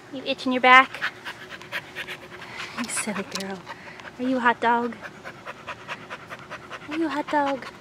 You itching your back? You silly girl. Are you a hot dog? Are you a hot dog?